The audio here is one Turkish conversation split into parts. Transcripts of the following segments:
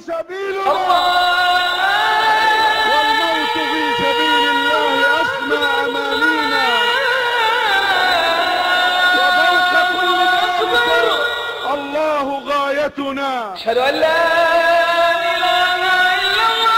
سبيلنا والموت في سبيل الله أسمى أمانينا وفوق كل ذلك الله غايتنا. أشهد أن لا إله إلا الله.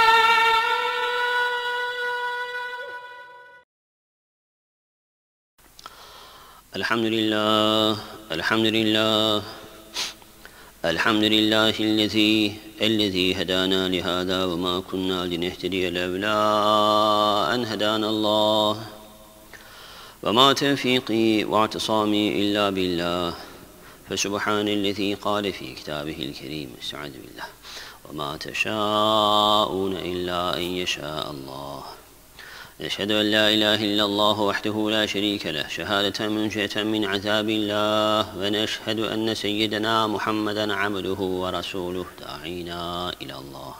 الحمد لله الحمد لله الحمد لله الذي هدانا لهذا وما كنا لنهتدي لولا أن هدانا الله وما توفيقي واعتصامي إلا بالله فسبحان الذي قال في كتابه الكريم استعاذ بالله وما تشاءون إلا أن يشاء الله. نشهد أن لا إله إلا الله وحده لا شريك له شهادة منجية من عذاب الله ونشهد أن سيدنا محمدا عبده ورسوله داعينا إلى الله.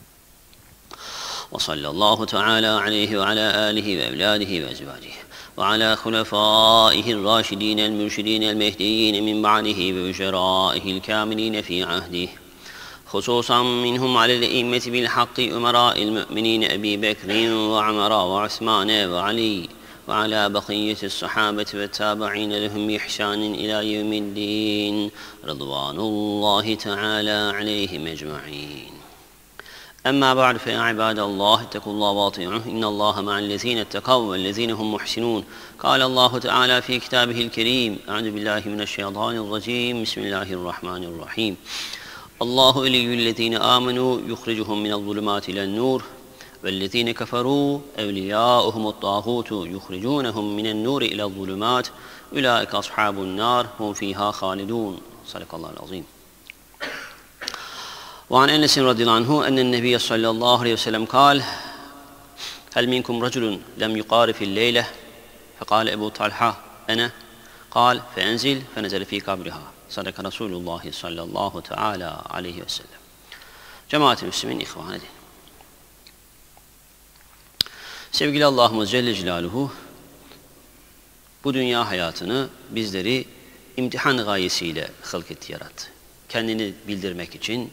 وصلى الله تعالى عليه وعلى آله وأولاده وأزواجه وعلى خلفائه الراشدين المرشدين المهديين من بعده ووزرائه الكاملين في عهده خصوصا منهم على الأئمة بالحق أمراء المؤمنين أبي بكر وعمر وعثمان وعلي وعلى بقية الصحابة والتابعين لهم بإحسان إلى يوم الدين رضوان الله تعالى عليهم أجمعين. أما بعد فيا عباد الله اتقوا الله واطيعوه إن الله مع الذين اتقوا والذين هم محسنون. قال الله تعالى في كتابه الكريم أعوذ بالله من الشيطان الرجيم بسم الله الرحمن الرحيم. الله ولي الذين آمنوا يخرجهم من الظلمات إلى النور والذين كفروا أولياؤهم الطاغوت يخرجونهم من النور إلى الظلمات أولئك أصحاب النار هم فيها خالدون. صدق الله العظيم. وعن أنس رضي الله عنه أن النبي صلى الله عليه وسلم قال هل منكم رجل لم يقارف الليلة فقال أبو طلحة أنا قال فأنزل فنزل في قبرها. Sadaka Resulullah sallallahu teala aleyhi ve sellem. Cemaat-i Müslümin ihvan edin. Sevgili Allah'ımız Celle Celaluhu bu dünya hayatını bizleri imtihan gayesiyle halk yarattı. Kendini bildirmek için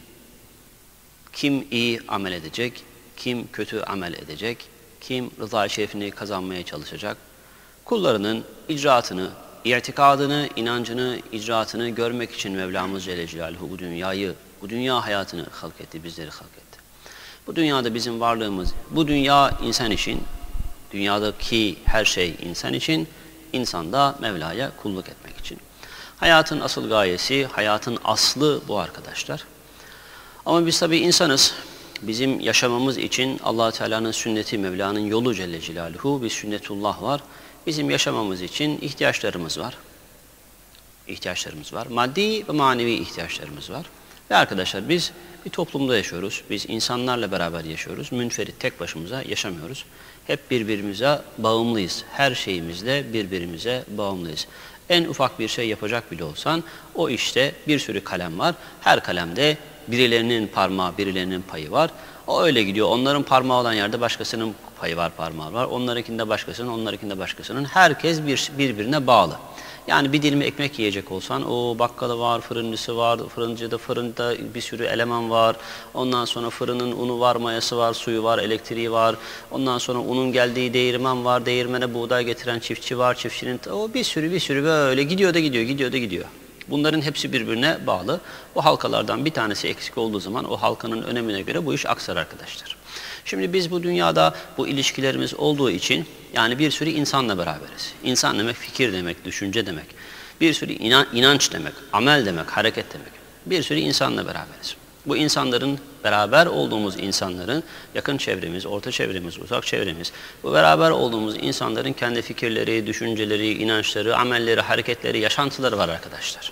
kim iyi amel edecek, kim kötü amel edecek, kim rıza-i şerifini kazanmaya çalışacak, kullarının icraatını, İtikadını, inancını, icraatını görmek için Mevlamız Celle Celaluhu bu dünyayı, bu dünya hayatını halk etti, bizleri halk etti. Bu dünyada bizim varlığımız, bu dünya insan için, dünyadaki her şey insan için, insan da Mevla'ya kulluk etmek için. Hayatın asıl gayesi, hayatın aslı bu arkadaşlar. Ama biz tabii insanız. Bizim yaşamamız için Allah Teala'nın sünneti, Mevla'nın yolu Celle Celaluhu, bir sünnetullah var. Bizim yaşamamız için ihtiyaçlarımız var. İhtiyaçlarımız var. Maddi ve manevi ihtiyaçlarımız var. Ve arkadaşlar biz bir toplumda yaşıyoruz. Biz insanlarla beraber yaşıyoruz. Münferit tek başımıza yaşamıyoruz. Hep birbirimize bağımlıyız. Her şeyimizle birbirimize bağımlıyız. En ufak bir şey yapacak bile olsan o işte bir sürü kalem var. Her kalemde birilerinin parmağı, birilerinin payı var. O öyle gidiyor. Onların parmağı olan yerde başkasının payı var, parmağı var. Onlarınkinde başkasının, onlarınkinde başkasının. Herkes birbirine bağlı. Yani bir dilim ekmek yiyecek olsan o bakkalı var, fırıncısı var, fırında bir sürü eleman var. Ondan sonra fırının unu var, mayası var, suyu var, elektriği var. Ondan sonra unun geldiği değirmen var. Değirmene buğday getiren çiftçi var. Çiftçinin o bir sürü böyle gidiyor da gidiyor. Bunların hepsi birbirine bağlı. O halkalardan bir tanesi eksik olduğu zaman o halkanın önemine göre bu iş aksar arkadaşlar. Şimdi biz bu dünyada bu ilişkilerimiz olduğu için yani bir sürü insanla beraberiz. İnsan demek fikir demek, düşünce demek. Bir sürü inanç demek, amel demek, hareket demek. Bir sürü insanla beraberiz. Bu insanların, beraber olduğumuz insanların yakın çevremiz, orta çevremiz, uzak çevremiz, bu beraber olduğumuz insanların kendi fikirleri, düşünceleri, inançları, amelleri, hareketleri, yaşantıları var arkadaşlar.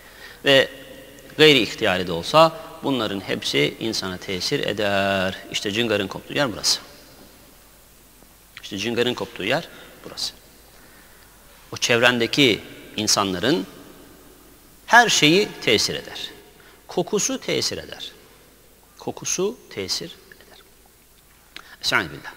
Ve gayri ihtiyari de olsa bunların hepsi insana tesir eder. İşte cıngarın koptuğu yer burası. İşte cıngarın koptuğu yer burası. O çevrendeki insanların her şeyi tesir eder. Kokusu tesir eder. Kokusu tesir eder. Estağfirullah.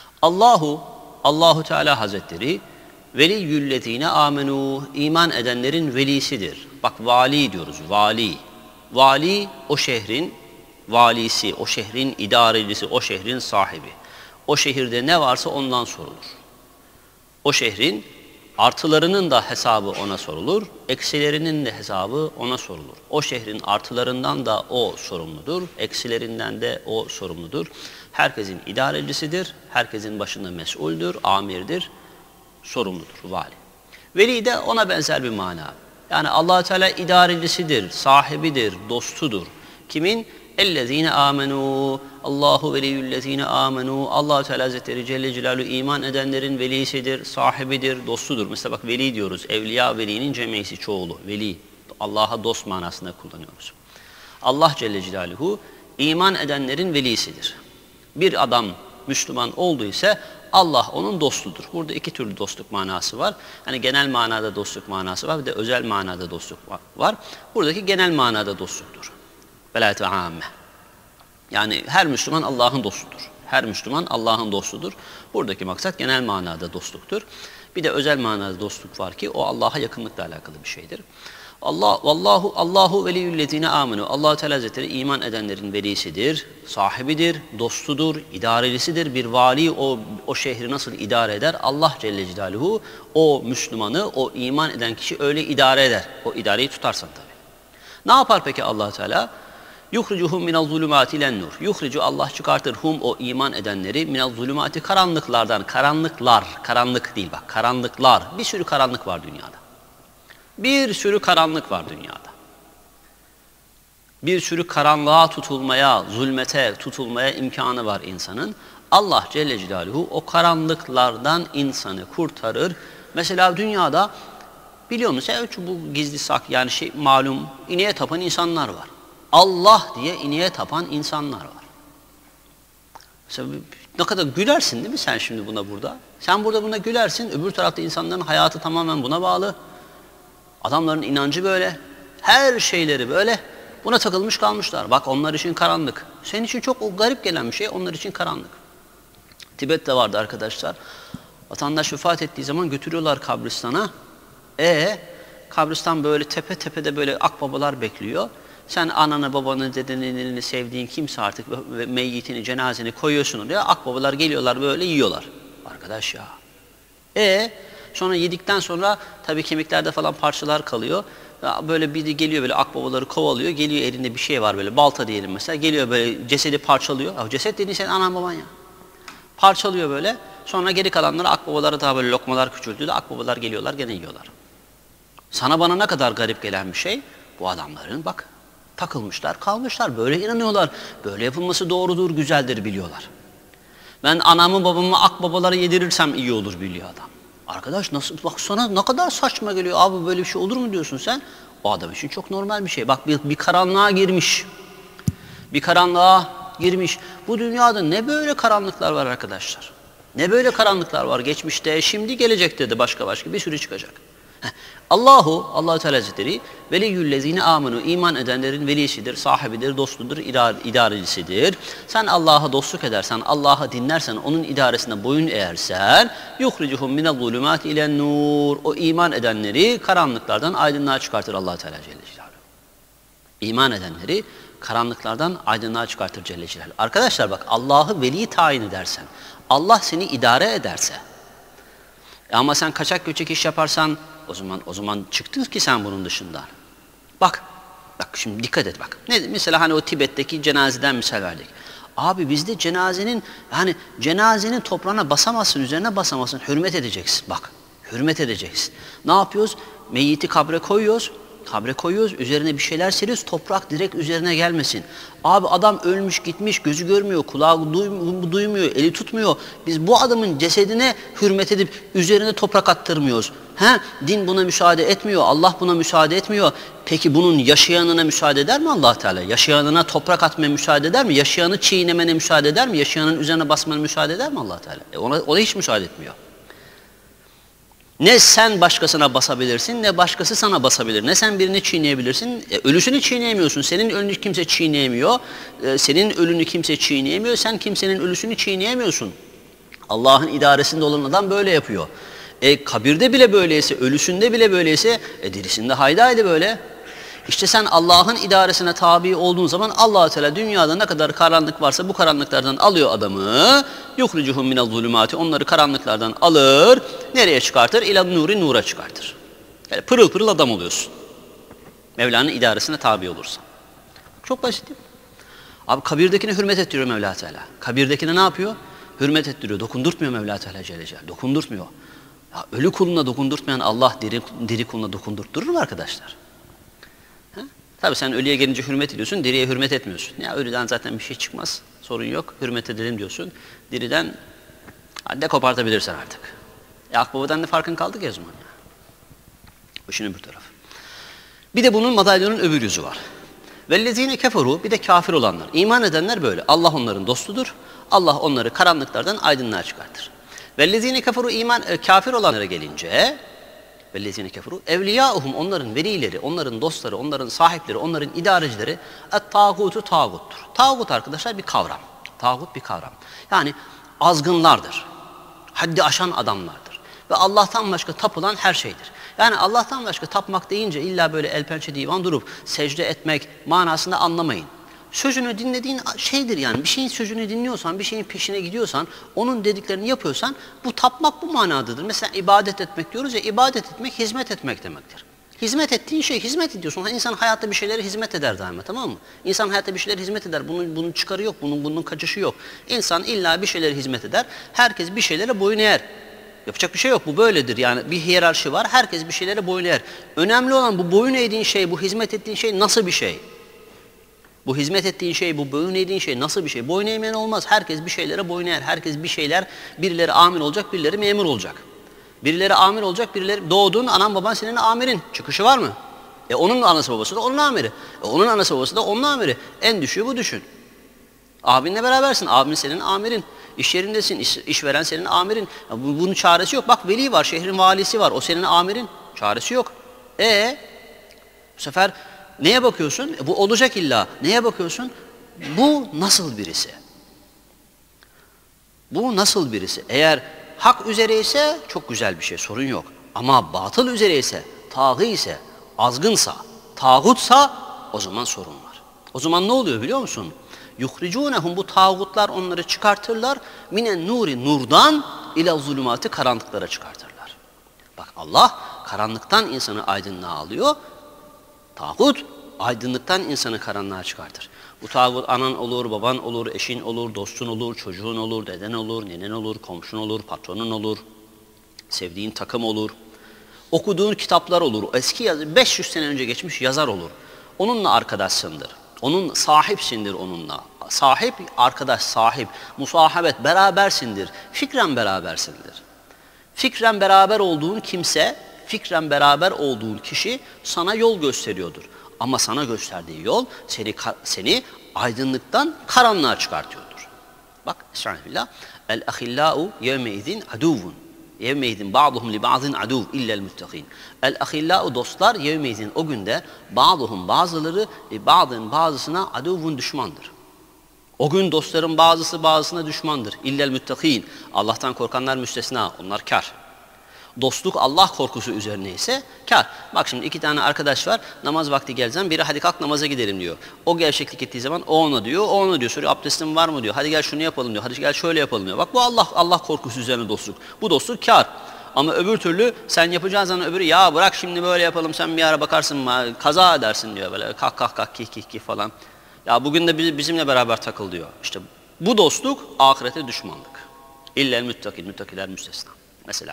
Allahu Teala Hazretleri veliyyüllezine amenu, iman edenlerin velisidir. Bak vali diyoruz, vali. Vali o şehrin valisi, o şehrin idarecisi, o şehrin sahibi. O şehirde ne varsa ondan sorulur. O şehrin artılarının da hesabı ona sorulur, eksilerinin de hesabı ona sorulur. O şehrin artılarından da o sorumludur, eksilerinden de o sorumludur. Herkesin idarecisidir, herkesin başında mesuldür, amirdir, sorumludur, vali. Veli de ona benzer bir mana. Yani Allah Teala idarecisidir, sahibidir, dostudur. Kimin? اَلَّذ۪ينَ آمَنُوا Allahu veliyyüllezine amenu. Allah Teala Hazretleri Celle Celaluhu iman edenlerin velisidir, sahibidir, dostudur. Mesela bak veli diyoruz. Evliya velinin cemisi çoğulu. Veli. Allah'a dost manasında kullanıyoruz. Allah Celle Celaluhu iman edenlerin velisidir. Bir adam Müslüman olduysa Allah onun dostudur. Burada iki türlü dostluk manası var. Hani genel manada dostluk manası var, bir de özel manada dostluk var. Buradaki genel manada dostluktur. Velayet ve amme. Yani her Müslüman Allah'ın dostudur. Her Müslüman Allah'ın dostudur. Buradaki maksat genel manada dostluktur. Bir de özel manada dostluk var ki o Allah'a yakınlıkla alakalı bir şeydir. Allahu veliyyüllezine amenu. Allah Teala Hazretleri iman edenlerin velisidir, sahibidir, dostudur, idarecisidir. Bir vali o şehri nasıl idare eder? Allah Celle Celaluhu o Müslümanı, o iman eden kişi öyle idare eder. O idareyi tutarsan tabii. Ne yapar peki Allah Teala? Yuhricuhum minel zulümati ilen nur. Yuhricu Allah çıkartır hum o iman edenleri minel zulümati karanlıklardan. Karanlıklar, karanlık değil bak, karanlıklar. Bir sürü karanlık var dünyada. Bir sürü karanlık var dünyada. Bir sürü karanlığa tutulmaya, zulmete tutulmaya imkanı var insanın. Allah Celle Celaluhu o karanlıklardan insanı kurtarır. Mesela dünyada biliyor musun? Bu gizli sak yani malum ineğe tapan insanlar var. Allah diye ineğe tapan insanlar var. Mesela ne kadar gülersin değil mi sen şimdi buna burada? Sen burada buna gülersin. Öbür tarafta insanların hayatı tamamen buna bağlı. Adamların inancı böyle. Her şeyleri böyle. Buna takılmış kalmışlar. Bak onlar için karanlık. Senin için çok garip gelen bir şey. Onlar için karanlık. Tibet'te vardı arkadaşlar. Vatandaş vefat ettiği zaman götürüyorlar kabristana. Kabristan böyle tepe tepede böyle akbabalar bekliyor. Sen ananı, babanı, dedeni, sevdiğin kimse artık ve meyyitini, cenazeni koyuyorsun oraya. Akbabalar geliyorlar böyle yiyorlar. Arkadaş ya. Sonra yedikten sonra tabii kemiklerde falan parçalar kalıyor. Böyle biri geliyor böyle akbabaları kovalıyor. Geliyor elinde bir şey var böyle balta diyelim mesela. Geliyor böyle cesedi parçalıyor. Ya, ceset dediğin senin anan baban ya. Parçalıyor böyle. Sonra geri kalanları akbabalara daha böyle lokmalar küçültüyor. Akbabalar geliyorlar gene yiyorlar. Sana bana ne kadar garip gelen bir şey. Bu adamların bak takılmışlar kalmışlar. Böyle inanıyorlar. Böyle yapılması doğrudur, güzeldir biliyorlar. Ben anamı babamı akbabalara yedirirsem iyi olur biliyor adam. Arkadaş nasıl bak sana ne kadar saçma geliyor. Abi böyle bir şey olur mu diyorsun sen? O adam için çok normal bir şey. Bak bir karanlığa girmiş. Bir karanlığa girmiş. Bu dünyada ne böyle karanlıklar var arkadaşlar. Ne böyle karanlıklar var geçmişte, şimdi gelecekte de başka bir sürü çıkacak. Allah Teala Hazretleri veliyyüllezine amenu iman edenlerin velisidir, sahibidir, dostudur, idarecisidir. Sen Allah'a dostluk edersen, Allah'ı dinlersen, onun idaresine boyun eğersen yuhricuhum minel zulümati ilen nur. O iman edenleri karanlıklardan aydınlığa çıkartır Allah Teala Celle Celaluhu. İman edenleri karanlıklardan aydınlığa çıkartır Celle Celaluhu. Arkadaşlar bak Allah'ı veli tayin edersen, Allah seni idare ederse ama sen kaçak göçek iş yaparsan o zaman çıktın ki sen bunun dışında. Bak şimdi dikkat et bak. Mesela hani o Tibet'teki cenazeden misal verdik. Abi bizde cenazenin toprağına basamazsın, üzerine basamazsın. Hürmet edeceksin. Bak, hürmet edeceksin. Ne yapıyoruz? Meyyiti kabre koyuyoruz. Üzerine bir şeyler seriyoruz, toprak direkt üzerine gelmesin. Abi adam ölmüş gitmiş, gözü görmüyor, kulağı duymuyor, eli tutmuyor. Biz bu adamın cesedine hürmet edip üzerine toprak attırmıyoruz. Din buna müsaade etmiyor, Allah buna müsaade etmiyor. Peki bunun yaşayanına müsaade eder mi Allah Teala? Yaşayanına toprak atmaya müsaade eder mi? Yaşayanı çiğnemene müsaade eder mi? Yaşayanın üzerine basmana müsaade eder mi Allah Teala? Ona hiç müsaade etmiyor. Ne sen başkasına basabilirsin, ne başkası sana basabilir. Ne sen birini çiğneyebilirsin, ölüsünü çiğneyemiyorsun. Senin ölünü kimse çiğneyemiyor. Sen kimsenin ölüsünü çiğneyemiyorsun. Allah'ın idaresinde olan adam böyle yapıyor. Kabirde bile böyleyse, ölüsünde bile böyleyse, dirisinde haydi böyle. İşte sen Allah'ın idaresine tabi olduğun zaman Allah-u Teala dünyada ne kadar karanlık varsa bu karanlıklardan alıyor adamı. Yukhricuhum minel zulümati, onları karanlıklardan alır. Nereye çıkartır? İlâ nuri, nura çıkartır. Yani pırıl pırıl adam oluyorsun. Mevla'nın idaresine tabi olursan. Çok basit değil mi? Abi kabirdekine hürmet ettiriyor Mevla Teala. Kabirdekine ne yapıyor? Hürmet ettiriyor. Dokundurtmuyor Mevla Teala Celle Celaluhu. Dokundurtmuyor. Ya ölü kuluna dokundurtmayan Allah diri kuluna dokundurtturur mu arkadaşlar? Tabii sen ölüye gelince hürmet ediyorsun, diriye hürmet etmiyorsun. Ya ölüden zaten bir şey çıkmaz, sorun yok, hürmet edelim diyorsun. Diriden de kopartabilirsen artık. Akbabadan ne farkın kaldı ki o zaman? Bu işin öbür tarafı. Bir de bunun madalyonun öbür yüzü var. Vellezine keferu, bir de kafir olanlar. İman edenler böyle. Allah onların dostudur. Allah onları karanlıklardan aydınlığa çıkartır. Vellezine keferu, kafir olanlara gelince vellezine keferu evliyauhum, onların velileri, onların dostları, onların sahipleri, onların idarecileri et-tağutu, tağuttur. Tağut arkadaşlar bir kavram. Tağut bir kavram. Yani azgınlardır. Haddi aşan adamlardır. Ve Allah'tan başka tapılan her şeydir. Yani Allah'tan başka tapmak deyince illa böyle el pençe divan durup secde etmek manasında anlamayın. Sözünü dinlediğin şeydir yani. Bir şeyin sözünü dinliyorsan, bir şeyin peşine gidiyorsan, onun dediklerini yapıyorsan bu tapmak bu manadadır. Mesela ibadet etmek diyoruz ya, ibadet etmek hizmet etmek demektir. Hizmet ettiğin şey, hizmet ediyorsun. İnsan hayatta bir şeylere hizmet eder daima, tamam mı? İnsan hayatta bir şeylere hizmet eder. Bunun çıkarı yok, bunun kaçışı yok. İnsan illa bir şeylere hizmet eder. Herkes bir şeylere boyun eğer. Yapacak bir şey yok. Bu böyledir. Yani bir hiyerarşi var. Herkes bir şeylere boyun eğer. Önemli olan bu boyun eğdiğin şey, bu hizmet ettiğin şey nasıl bir şey? Bu hizmet ettiğin şey, bu boyun eğdiğin şey nasıl bir şey? Boyun eğmeyen olmaz. Herkes bir şeylere boyun eğer. Herkes bir şeyler, birileri amir olacak, birileri memur olacak. Birileri amir olacak, birileri doğduğun anan baban senin amirin. Çıkışı var mı? Onun anası babası da onun amiri. Onun anası babası da onun amiri. En düşüğü bu düşün. Abinle berabersin. Abin senin amirin. İş yerindesin. İşveren senin amirin. Bunun çaresi yok. Bak veli var. Şehrin valisi var. O senin amirin. Çaresi yok. Bu sefer neye bakıyorsun? Bu olacak illa. Neye bakıyorsun? Bu nasıl birisi? Bu nasıl birisi? Eğer hak üzere ise çok güzel bir şey. Sorun yok. Ama batıl üzere ise, tağı ise, azgınsa, tağutsa o zaman sorun var. O zaman ne oluyor biliyor musun? Yuhricunehum, bu tağutlar onları çıkartırlar. Minen nuri, nurdan ila zulümatı, karanlıklara çıkartırlar. Bak Allah karanlıktan insanı aydınlığa alıyor. Tağut aydınlıktan insanı karanlığa çıkartır. Bu tağut anan olur, baban olur, eşin olur, dostun olur, çocuğun olur, deden olur, nenen olur, komşun olur, patronun olur, sevdiğin takım olur, okuduğun kitaplar olur, eski 500 sene önce geçmiş yazar olur. Onunla arkadaşsındır. Onun sahipsindir onunla. Sahip, arkadaş, sahip, musahabet, berabersindir. Fikren berabersindir. Fikren beraber olduğun kimse, fikren beraber olduğun kişi sana yol gösteriyordur. Ama sana gösterdiği yol seni aydınlıktan karanlığa çıkartıyordur. Bak, estağfirullah. El-ahillâ'u yevmeizin aduvun. Yevmeizin ba'duhum li ba'zin aduv illel muttaqin. El-ahillâ'u, dostlar, yevmeizin, o günde ba'duhum, bazıları li ba'zin, bazısına aduvun, düşmandır. O gün dostların bazısı bazısına düşmandır. İllel muttaqin. Allah'tan korkanlar müstesna. Onlar kar. Dostluk Allah korkusu üzerine ise kar. Bak şimdi 2 tane arkadaş var. Namaz vakti geldiği zaman biri hadi kalk namaza gidelim diyor. O gevşeklik ettiği zaman o ona diyor. O ona diyor. Soruyor abdestin var mı diyor. Hadi gel şunu yapalım diyor. Hadi gel şöyle yapalım diyor. Bak bu Allah korkusu üzerine dostluk. Bu dostluk kar. Ama öbür türlü sen yapacağın zaman öbürü ya bırak şimdi böyle yapalım, sen bir ara bakarsın kaza edersin diyor. Böyle kalk kih falan. Ya bugün de bizimle beraber takıl diyor. İşte bu dostluk ahirete düşmanlık. İllel müttakil, müttakiler müstesna. Mesela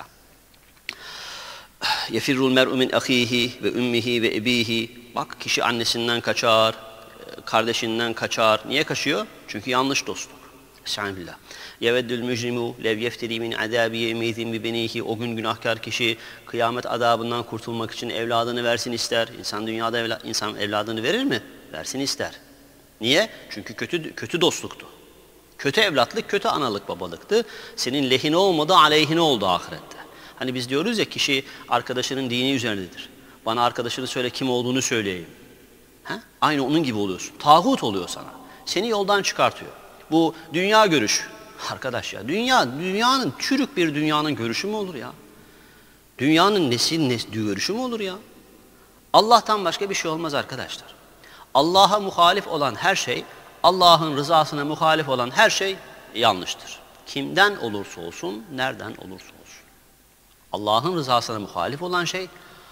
yefirrul mer'u min ahihi ve ümmihi ve ebihi. Bak kişi annesinden kaçar, kardeşinden kaçar. Niye kaçıyor? Çünkü yanlış dostluk. Estağfirullah. Yeveddül mücrimu lev yefteri min adabi yevmeyzin bi benihi. O gün günahkar kişi kıyamet adabından kurtulmak için evladını versin ister. İnsan dünyada insan evladını verir mi? Versin ister. Niye? Çünkü kötü dostluktu. Kötü evlatlık, kötü analık, babalıktı. Senin lehine olmadı, aleyhine oldu ahirette. Hani biz diyoruz ya, kişi arkadaşının dini üzerindedir. Bana arkadaşını söyle, kim olduğunu söyleyeyim. Aynı onun gibi oluyorsun. Tağut oluyor sana. Seni yoldan çıkartıyor. Bu dünya görüş. Arkadaş ya, dünyanın çürük bir dünyanın görüşü mü olur ya? Dünyanın görüşü mü olur ya? Allah'tan başka bir şey olmaz arkadaşlar. Allah'a muhalif olan her şey, Allah'ın rızasına muhalif olan her şey yanlıştır. Kimden olursa olsun, nereden olursa olsun. Allah'ın rızasına muhalif olan şey,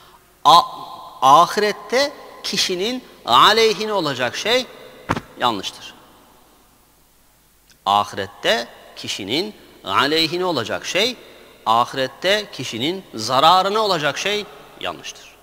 ahirette kişinin aleyhine olacak şey yanlıştır. Ahirette kişinin aleyhine olacak şey, ahirette kişinin zararına olacak şey yanlıştır.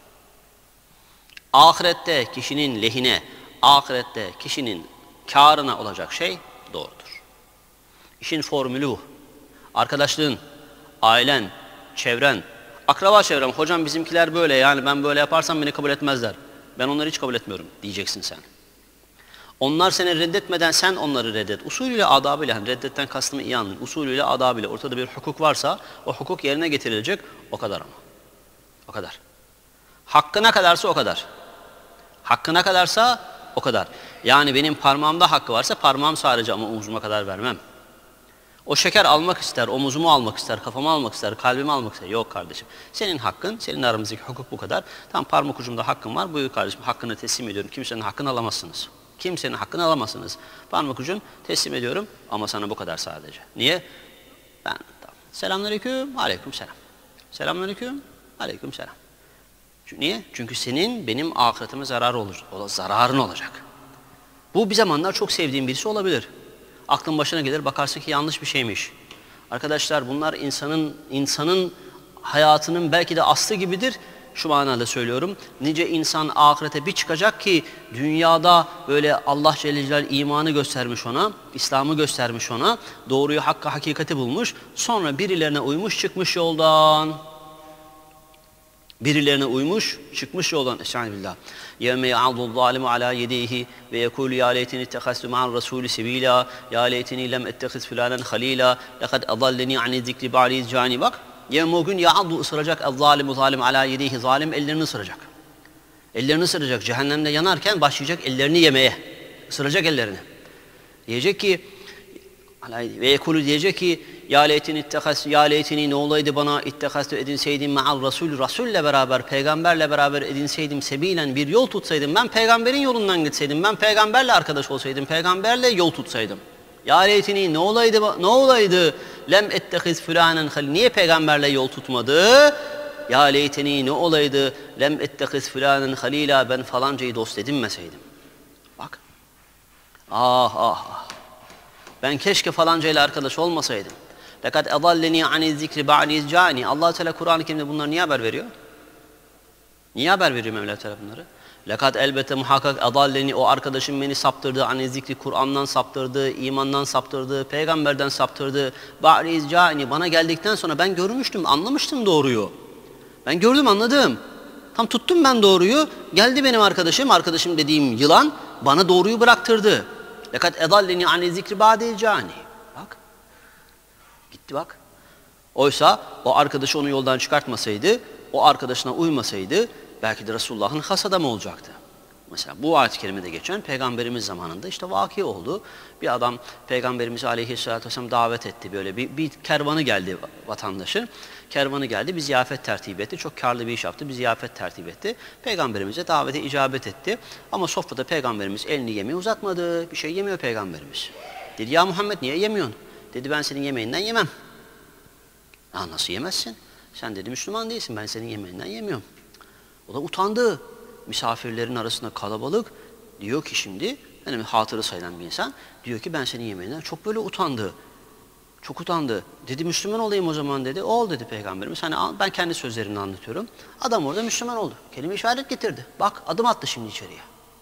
Ahirette kişinin lehine, ahirette kişinin kârına olacak şey doğrudur. İşin formülü bu. Arkadaşlığın, ailen, çevren, akraba çevrem, hocam bizimkiler böyle, yani ben böyle yaparsam beni kabul etmezler. Ben onları hiç kabul etmiyorum diyeceksin sen. Onlar seni reddetmeden sen onları reddet. Usulüyle, adabıyla, hani reddetten kastımı iyi anlayın. Usulüyle, adabıyla ortada bir hukuk varsa o hukuk yerine getirilecek, o kadar ama. O kadar. Hakkı ne kadarsa o kadar. Hakkı ne kadarsa o kadar. Yani benim parmağımda hakkı varsa parmağım sadece, ama omuzuma kadar vermem. O şeker almak ister, omuzumu almak ister, kafamı almak ister, kalbimi almak ister. Yok kardeşim. Senin hakkın, senin aramızdaki hukuk bu kadar. Tam parmak ucumda hakkım var. Buyur kardeşim, hakkını teslim ediyorum. Kimsenin hakkını alamazsınız. Kimsenin hakkını alamazsınız. Parmak ucun teslim ediyorum ama sana bu kadar sadece. Niye? Ben tamam. Selamünaleyküm, aleykümselam. Selamünaleyküm, aleykümselam. Niye? Çünkü senin benim ahiretime zararın olacak. Bu bir zamanlar çok sevdiğim birisi olabilir. Aklın başına gelir, bakarsın ki yanlış bir şeymiş. Arkadaşlar bunlar insanın hayatının belki de aslı gibidir. Şu manada söylüyorum. Nice insan ahirete bir çıkacak ki dünyada böyle Allah Celle Celaluhu imanı göstermiş ona, İslam'ı göstermiş ona, doğruyu, hakkı, hakikati bulmuş. Sonra birilerine uymuş, çıkmış yoldan. Birilerine uymuş, çıkmış yoldan. Estağfirullah. يَوْمَ يَعَضُ الظَّالِمُ عَلَى يَدَيْهِ وَيَقُولُ يَا لَيْتَنِي اتَّخَذْتُ مَعَ الرَّسُولِ سَبِيلًا يَا لَيْتَنِي لَمْ اَتَّخِذْ فُلَانًا خَلِيلًا لَقَدْ أَضَلَّنِي عَنِ الذِّكْرِ بَعْدَ إِذْ جَاءَنِي. Bak, yarın o gün ya'addu ısıracak el-zalimu zalim ala yedihi, zalim ellerini ısıracak. Ellerini ısıracak. Cehennemde yanarken başlayacak ellerini yemeye. Isıracak ellerini. Diyecek ki ve yekulu diyecek ki ya leytini ne olaydı bana ittehastu edinseydim ma'al rasul, rasulle beraber, peygamberle beraber edinseydim, sebilen bir yol tutsaydım, ben peygamberin yolundan gitseydim, ben peygamberle arkadaş olsaydım, peygamberle yol tutsaydım. Ya leytini ne olaydı lem ettehiz fulanen halil, niye peygamberle yol tutmadı? Ya leytini ne olaydı lem ettehiz fulanen halila, ben falancayı dost edinmeseydim. Bak. Ah. Ben keşke falancayla arkadaş olmasaydım. Lekad edalleni ani zikri ba'di iz ca'ani. Allah Teala Kur'an-ı Kerim'de bunları niye haber veriyor? Niye haber veriyor Mevla Teala bunları? Lekad elbette muhakkak edalleni, o arkadaşım beni saptırdı, ani zikri, Kur'an'dan saptırdı, imandan saptırdı, peygamberden saptırdı. Ba'di iz ca'ani, bana geldikten sonra ben görmüştüm, anlamıştım doğruyu. Ben gördüm, anladım. Tam tuttum ben doğruyu. Geldi benim arkadaşım dediğim yılan bana doğruyu bıraktırdı. Lekad edalleni ani zikri ba'di iz ca'ani. Bak. Gitti bak. Oysa o arkadaşı onu yoldan çıkartmasaydı, o arkadaşına uymasaydı belki de Resulullah'ın has adamı olacaktı. Mesela bu ayet-i kerimede geçen peygamberimiz zamanında işte vaki oldu. Bir adam peygamberimizi aleyhissalatü vesselam davet etti. Böyle bir kervanı geldi vatandaşın. Kervanı geldi, bir ziyafet tertip etti. Çok karlı bir iş yaptı, bir ziyafet tertip etti. Peygamberimize davete icabet etti. Ama sofrada peygamberimiz elini yemeğe uzatmadı. Bir şey yemiyor peygamberimiz. Dedi ya Muhammed niye yemiyorsun? Dedi ben senin yemeğinden yemem. Ha, nasıl yemezsin? Sen dedi Müslüman değilsin, ben senin yemeğinden yemiyorum. O da utandı. Misafirlerin arasında kalabalık. Diyor ki şimdi, yani hatırı sayılan bir insan, diyor ki ben senin yemeğinden çok böyle utandı. Çok utandı. Dedi Müslüman olayım o zaman dedi. Ol dedi peygamberimiz. Hani ben kendi sözlerimle anlatıyorum. Adam orada Müslüman oldu. Kelime-i şehadet getirdi. Bak adım attı şimdi içeriye.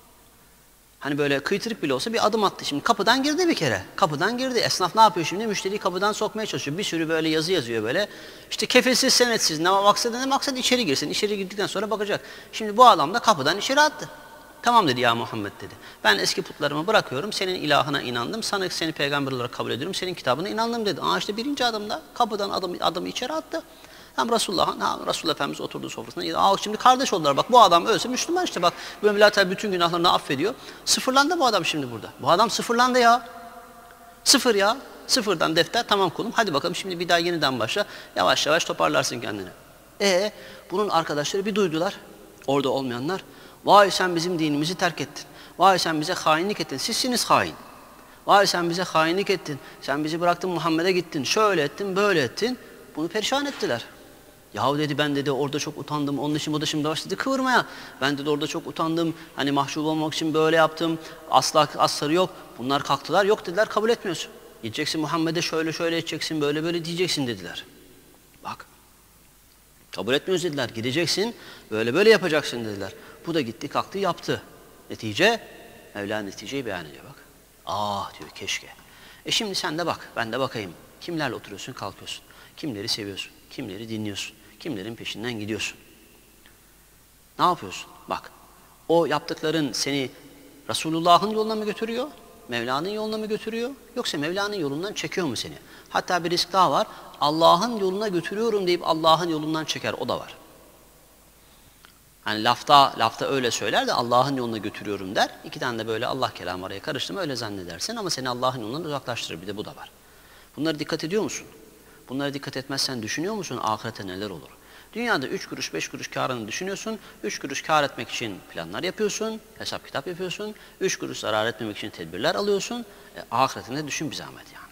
Hani böyle kıytırık bile olsa bir adım attı. Şimdi kapıdan girdi bir kere. Kapıdan girdi. Esnaf ne yapıyor şimdi? Müşteriyi kapıdan sokmaya çalışıyor. Bir sürü böyle yazı yazıyor böyle. İşte kefilsiz, senetsiz. Ne maksat içeri girsin. İçeri girdikten sonra bakacak. Şimdi bu adam da kapıdan içeri attı. Tamam dedi ya Muhammed dedi. Ben eski putlarımı bırakıyorum. Senin ilahına inandım. Seni peygamber olarak kabul ediyorum. Senin kitabına inandım dedi. İşte birinci adımda kapıdan adamı içeri attı. Hem Resulullah Efendimiz oturdu sofrasına. Şimdi kardeş oldular. Bak bu adam ölse Müslüman işte bak. Mevla Teala bütün günahlarını affediyor. Sıfırlandı bu adam şimdi burada. Bu adam sıfırlandı ya. Sıfır ya. Sıfırdan defter tamam kulum. Hadi bakalım şimdi bir daha yeniden başla. Yavaş yavaş toparlarsın kendini. Bunun arkadaşları bir duydular. Orada olmayanlar, vay sen bizim dinimizi terk ettin. Vay sen bize hainlik ettin. Sizsiniz hain. Vay sen bize hainlik ettin. Sen bizi bıraktın Muhammed'e gittin. Şöyle ettin, böyle ettin. Bunu perişan ettiler. Yahu dedi ben dedi orada çok utandım. Onun için bu da şimdi başladı kıvırmaya. Ben dedi orada çok utandım. Hani mahcup olmak için böyle yaptım. Asla asları yok. Bunlar kalktılar. Yok dediler kabul etmiyorsun. Gideceksin Muhammed'e şöyle şöyle edeceksin. Böyle böyle diyeceksin dediler. Bak. Kabul etmiyoruz dediler. Gideceksin. Böyle böyle yapacaksın dediler. Bu da gitti kalktı yaptı. Netice Mevla neticeyi beyan ediyor bak. Ah diyor keşke. Şimdi sen de bak ben de bakayım. Kimlerle oturuyorsun kalkıyorsun. Kimleri seviyorsun. Kimleri dinliyorsun. Kimlerin peşinden gidiyorsun. Ne yapıyorsun? Bak. O yaptıkların seni Resulullah'ın yoluna mı götürüyor? Mevla'nın yoluna mı götürüyor? Yoksa Mevla'nın yolundan çekiyor mu seni? Hatta bir risk daha var. Allah'ın yoluna götürüyorum deyip Allah'ın yolundan çeker. O da var. Hani lafta öyle söyler de Allah'ın yoluna götürüyorum der. İki tane de böyle Allah kelamı araya karıştı mı öyle zannedersin ama seni Allah'ın yolundan uzaklaştırır. Bir de bu da var. Bunlara dikkat ediyor musun? Bunlara dikkat etmezsen düşünüyor musun ahirete neler olur? Dünyada 3 kuruş 5 kuruş karını düşünüyorsun. 3 kuruş kar etmek için planlar yapıyorsun. Hesap kitap yapıyorsun. 3 kuruş zarar etmemek için tedbirler alıyorsun. Ahiretinde düşün bir zahmet yani.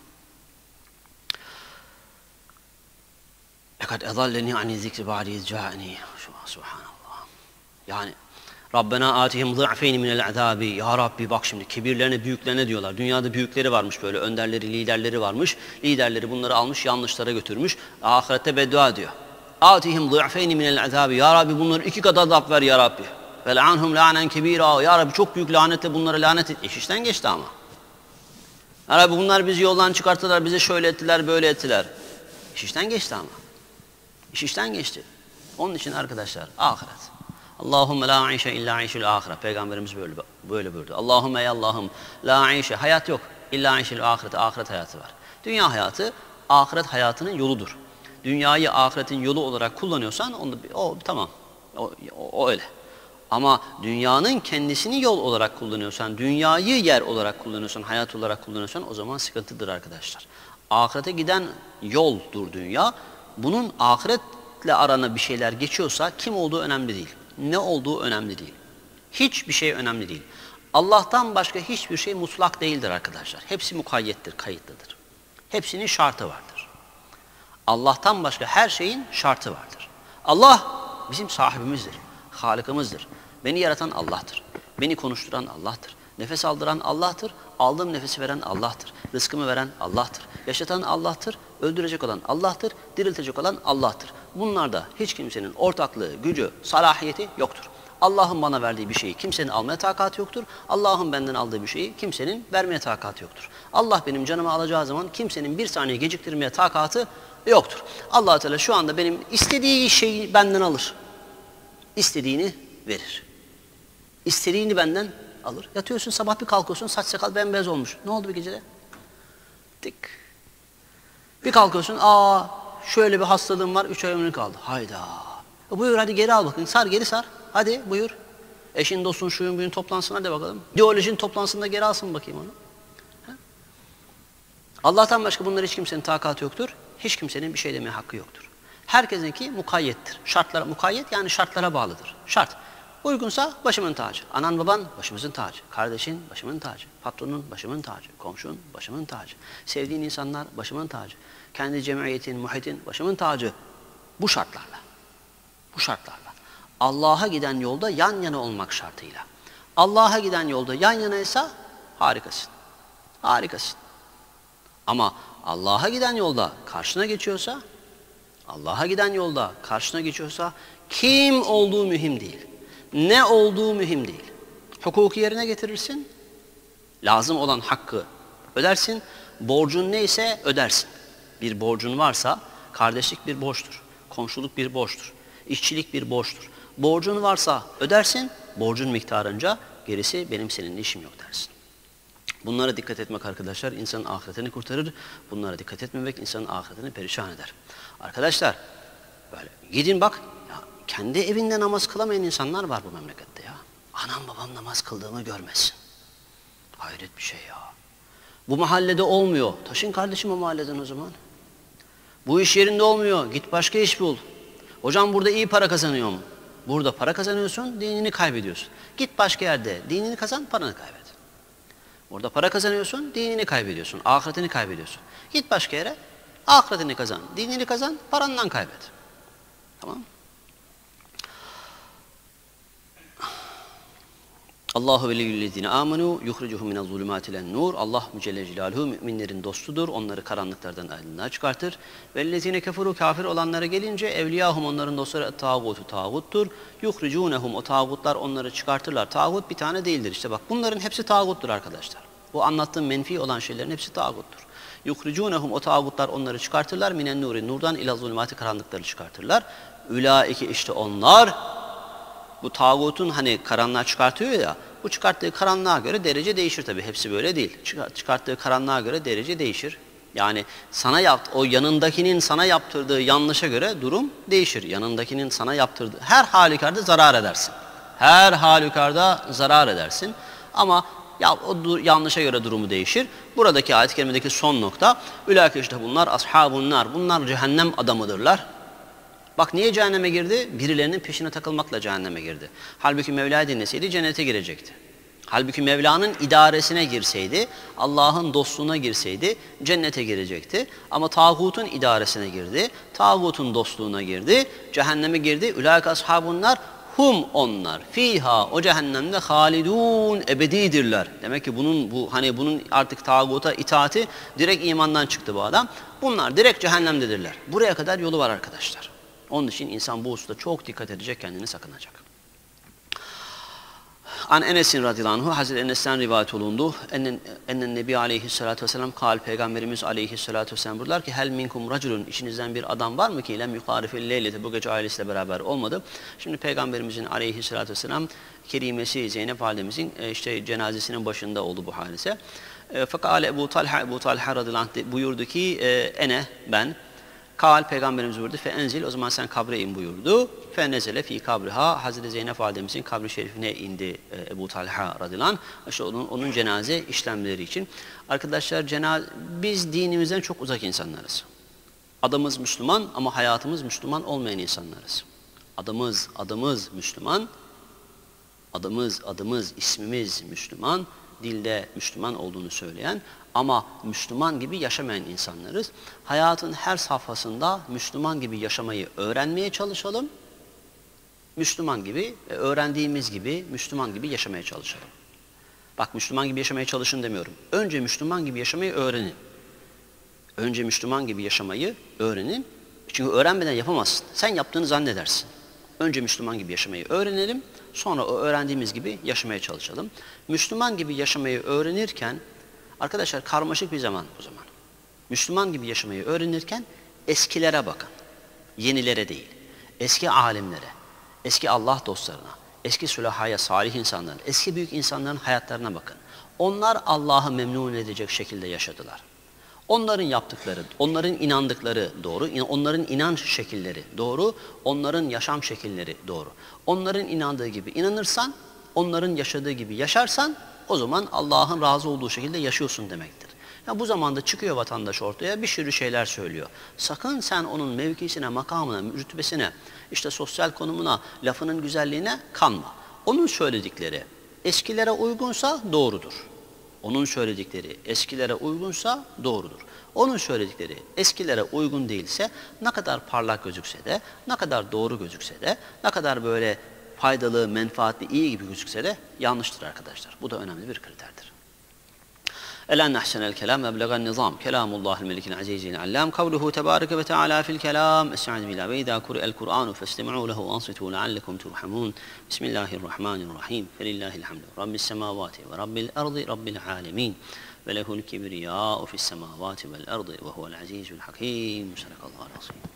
لَقَدْ اَضَلَّنِي عَنِ الذِّكْرِ بَعْدِ اِذْ جَاءَنِي Subhanallah. Yani Rabbena atihim zı'feyni minel azabi. Ya Rabbi bak şimdi kibirlerine, büyüklerine diyorlar. Dünyada büyükleri varmış böyle, önderleri, liderleri varmış. Liderleri bunları almış, yanlışlara götürmüş. Ahirette beddua diyor. Atihim zı'feyni minel azabi. Ya Rabbi bunları 2 kat azap ver ya Rabbi. Ve le'anhum la'nen kebira. Ya Rabbi çok büyük lanetle bunlara lanet et. İş işten geçti ama. Ya Rabbi bunlar bizi yoldan çıkarttılar, bize şöyle ettiler, böyle ettiler. İş işten geçti ama. İş işten geçti. Onun için arkadaşlar ahiret. Allahümme la aişe illa aişil ahiret. Peygamberimiz böyle buyurdu. Allahümme ey Allah'ım la aişe. Hayat yok. İlla aişil ahiret. Ahiret hayatı var. Dünya hayatı ahiret hayatının yoludur. Dünyayı ahiretin yolu olarak kullanıyorsan o tamam. O öyle. Ama dünyanın kendisini yol olarak kullanıyorsan, dünyayı yer olarak kullanıyorsan, hayat olarak kullanıyorsan o zaman sıkıntıdır arkadaşlar. Ahirete giden yoldur dünya. Bunun ahiretle arana bir şeyler geçiyorsa kim olduğu önemli değil. Ne olduğu önemli değil. Hiçbir şey önemli değil. Allah'tan başka hiçbir şey mutlak değildir arkadaşlar. Hepsi mukayyettir, kayıtlıdır. Hepsinin şartı vardır. Allah'tan başka her şeyin şartı vardır. Allah bizim sahibimizdir, Halık'ımızdır. Beni yaratan Allah'tır. Beni konuşturan Allah'tır. Nefes aldıran Allah'tır. Aldığım nefesi veren Allah'tır. Rızkımı veren Allah'tır. Yaşatan Allah'tır. Öldürecek olan Allah'tır. Diriltecek olan Allah'tır. Bunlarda hiç kimsenin ortaklığı, gücü, salahiyeti yoktur. Allah'ın bana verdiği bir şeyi kimsenin almaya takatı yoktur. Allah'ın benden aldığı bir şeyi kimsenin vermeye takatı yoktur. Allah benim canımı alacağı zaman kimsenin bir saniye geciktirmeye takatı yoktur. Allah Teala şu anda benim istediği şeyi benden alır. İstediğini verir. İstediğini benden alır. Yatıyorsun sabah bir kalkıyorsun saç sakal bembeyaz olmuş. Ne oldu bir gecede? Tık. Bir kalkıyorsun şöyle bir hastalığım var 3 ay ömrün kaldı. Hayda. Buyur hadi geri al bakın. Sar geri sar. Hadi buyur. Eşin dostun şuyun buyun toplansın hadi bakalım. Ideolojinin toplantısında geri alsın bakayım onu. Ha? Allah'tan başka bunlar hiç kimsenin takatı yoktur. Hiç kimsenin bir şey demeye hakkı yoktur. Herkesinki mukayyettir. Şartlara mukayyet yani şartlara bağlıdır. Şart. Uygunsa başımın tacı. Anan baban başımızın tacı. Kardeşin başımın tacı. Patronun başımın tacı. Komşun başımın tacı. Sevdiğin insanlar başımın tacı. Kendi cemiyetin, muhitin başımın tacı. Bu şartlarla. Bu şartlarla. Allah'a giden yolda yan yana olmak şartıyla. Allah'a giden yolda yan yanaysa harikasın. Harikasın. Ama Allah'a giden yolda karşına geçiyorsa, Allah'a giden yolda karşına geçiyorsa kim olduğu mühim değil. Ne olduğu mühim değil. Hukuku yerine getirirsin. Lazım olan hakkı ödersin. Borcun neyse ödersin. Bir borcun varsa kardeşlik bir borçtur. Komşuluk bir borçtur. İşçilik bir borçtur. Borcun varsa ödersin. Borcun miktarınca gerisi benim seninle işim yok dersin. Bunlara dikkat etmek arkadaşlar insanın ahiretini kurtarır. Bunlara dikkat etmemek insanın ahiretini perişan eder. Arkadaşlar böyle gidin bak ya, kendi evinde namaz kılamayan insanlar var bu memlekette ya. Anam babam namaz kıldığımı görmesin. Hayret bir şey ya. Bu mahallede olmuyor. Taşın kardeşim o mahalleden o zaman. Bu iş yerinde olmuyor. Git başka iş bul. Hocam burada iyi para kazanıyor mu? Burada para kazanıyorsun, dinini kaybediyorsun. Git başka yerde dinini kazan, paranı kaybet. Orada para kazanıyorsun, dinini kaybediyorsun, ahiretini kaybediyorsun. Git başka yere, ahiretini kazan, dinini kazan, parandan kaybet. Tamam? Allahu veliyyullezine amenu yuhricuhum minez zulumati ilen nur. Allah Celle Celaluhu müminlerin dostudur. Onları karanlıklardan aydınlığa çıkartır. Vellezine keferu, kafir olanlara gelince evliyahum, onların dostları tağutu, tağuttur. Yuhricunhum, o tağutlar onları çıkartırlar. Tağut bir tane değildir. İşte bak, bunların hepsi tağuttur arkadaşlar. Bu anlattığım menfi olan şeylerin hepsi tağuttur. Yuhricunhum, o tağutlar onları çıkartırlar. Minen nuri, nurdan ila zulumati, karanlıkları çıkartırlar. Ülaike, işte onlar, bu tağutun hani karanlığa çıkartıyor ya, bu çıkarttığı karanlığa göre derece değişir tabii. Hepsi böyle değil. Çıkarttığı karanlığa göre derece değişir. Yani o yanındakinin sana yaptırdığı yanlışa göre durum değişir. Yanındakinin sana yaptırdığı her halükarda zarar edersin. Her halükarda zarar edersin. Ama o yanlışa göre durumu değişir. Buradaki ayet-i kerimedeki son nokta, ülâke, işte bunlar ashabun nar. Bunlar cehennem adamıdırlar. Bak, niye cehenneme girdi? Birilerinin peşine takılmakla cehenneme girdi. Halbuki Mevla'yı dinleseydi cennete girecekti. Halbuki Mevla'nın idaresine girseydi, Allah'ın dostluğuna girseydi cennete girecekti. Ama tağutun idaresine girdi, tağutun dostluğuna girdi, cehenneme girdi. Ülâke ashabunlar, hum, onlar, fiha, o cehennemde halidun, ebedidirler. Demek ki bunun artık tağuta itaati direkt imandan çıktı bu adam. Bunlar direkt cehennemdedirler. Buraya kadar yolu var arkadaşlar. Onun için insan bu hususta çok dikkat edecek, kendini sakınacak. An Enes'in radıyallahu anhu, Hazreti Enes'ten rivayet olundu. Ennen Nebi aleyhissalatu vesselam kal, Peygamberimiz aleyhissalatu vesselam buyurdular ki hel minkum raculun, içinizden bir adam var mı ki lem yukarifil leylete, bu gece ailesiyle beraber olmadı. Şimdi Peygamberimizin aleyhissalatu vesselam kerimesi Zeynep validemizin işte cenazesinin başında oldu bu hadise. Fakat Ebu Talha radıyallahu anh buyurdu ki ben. Kal, Peygamberimiz buyurdu, fe enzil, o zaman sen kabre in buyurdu. Fe nezele fi kabriha, Hazreti Zeynep validemizin kabri şerifine indi Ebu Talha radıyallahu anh. İşte onun cenaze işlemleri için. Arkadaşlar, biz dinimizden çok uzak insanlarız. Adımız Müslüman ama hayatımız Müslüman olmayan insanlarız. Adımız Müslüman, adımız, ismimiz Müslüman, dilde Müslüman olduğunu söyleyen ama Müslüman gibi yaşamayan insanlarız. Hayatın her safhasında Müslüman gibi yaşamayı öğrenmeye çalışalım. Müslüman gibi, öğrendiğimiz gibi Müslüman gibi yaşamaya çalışalım. Bak, Müslüman gibi yaşamaya çalışın demiyorum. Önce Müslüman gibi yaşamayı öğrenin. Önce Müslüman gibi yaşamayı öğrenin. Çünkü öğrenmeden yapamazsın. Sen yaptığını zannedersin. Önce Müslüman gibi yaşamayı öğrenelim. Sonra o öğrendiğimiz gibi yaşamaya çalışalım. Müslüman gibi yaşamayı öğrenirken, arkadaşlar, karmaşık bir zaman bu zaman. Müslüman gibi yaşamayı öğrenirken eskilere bakın. Yenilere değil. Eski alimlere, eski Allah dostlarına, eski sülahaya, salih insanların, eski büyük insanların hayatlarına bakın. Onlar Allah'ı memnun edecek şekilde yaşadılar. Onların yaptıkları, onların inandıkları doğru, onların inanç şekilleri doğru, onların yaşam şekilleri doğru. Onların inandığı gibi inanırsan, onların yaşadığı gibi yaşarsan, o zaman Allah'ın razı olduğu şekilde yaşıyorsun demektir. Ya bu zamanda çıkıyor vatandaş ortaya, bir sürü şeyler söylüyor. Sakın sen onun mevkisine, makamına, rütbesine, işte sosyal konumuna, lafının güzelliğine kanma. Onun söyledikleri eskilere uygunsa doğrudur. Onun söyledikleri eskilere uygunsa doğrudur. Onun söyledikleri eskilere uygun değilse, ne kadar parlak gözükse de, ne kadar doğru gözükse de, ne kadar böyle faydalı, menfaatli, iyi gibi gözükse de yanlıştır arkadaşlar. Bu da önemli bir kriterdir. Elen nahsenel kelam eblegan nizam. Kelamullahil melikil azizil allam. Kavluhu tebareke ve teala fil kelam. Estaizu billah ve idâ kuri'el Kur'anu festemi'u lehu ansitu leallekum turhamun. Bismillahirrahmanirrahim. Felillahil hamdu. Rabbis semavati ve rabbil ardı rabbil alemin. Ve lehul kibriyâ'u fis semavati vel ardı ve huvel azizul hakim. Sadakallahu aleyhi.